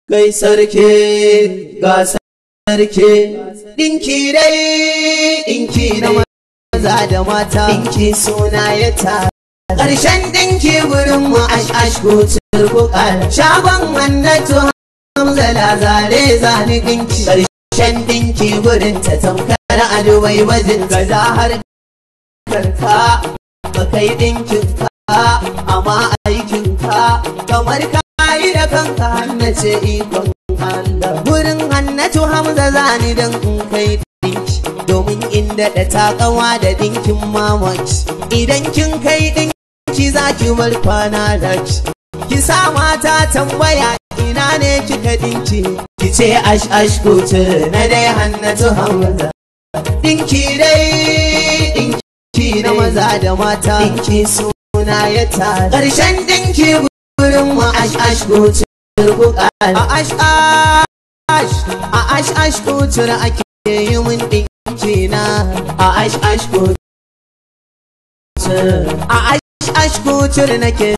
kai sarki ga sarki dinki dai dinki na maza da mata dinki suna ya tara ƙarshen dinki gurin mu ash ko turbuƙal shagon Hannatu Hamza lazare zani dinki ƙarshen dinki gurin ta tamkar adubai wajin gaza har karka ba kai dinkin ka amma aikin ka kamar ka yi da kanka Hannace ikon Allah gurin Hannatu Hamza zani dan in kai dinki domin inda da takawa da dinkin mamaki idan kin kai dinki zaki bar kwana daki ki sa mata tambaya ina ne kika dinki ki ce ash kutur na dai Hannatu Hamza dinki dai dinki na maza da mata dinki suna ya tara ƙarshen dinki gurin mu ash kutur bukal ash kutur ake yi mun dinki na ash kutur nake